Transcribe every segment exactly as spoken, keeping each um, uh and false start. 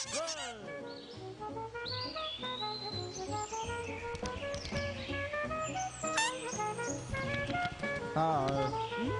Uh,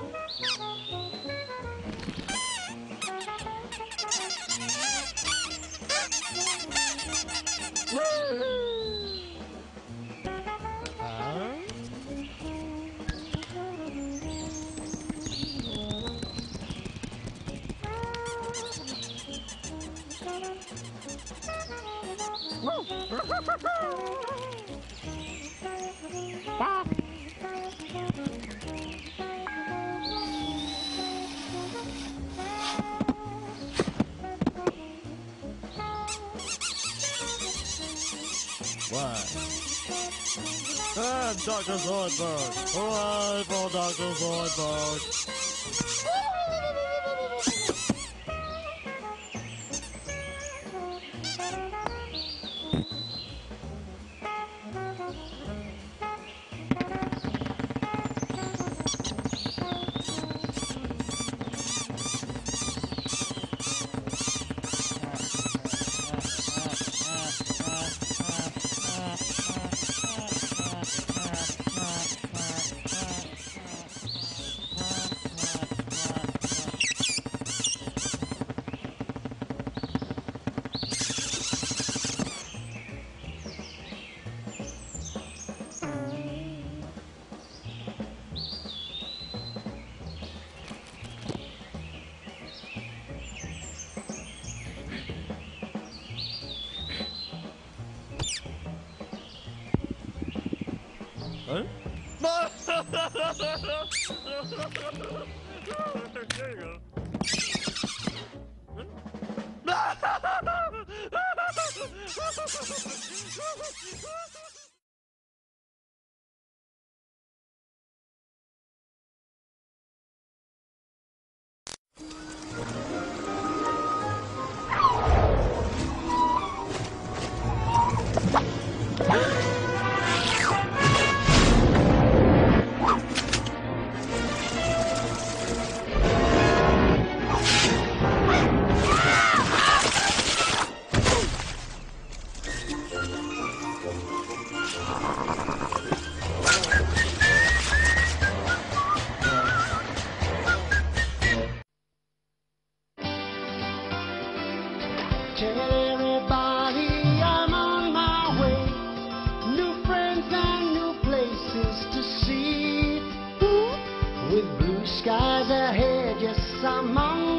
what? Ah, Doctor Zoidberg! Hooray for Doctor Zoidberg! Huh? No! There you go. Tell everybody I'm on my way. New friends and new places to see. With blue skies ahead, yes, I'm on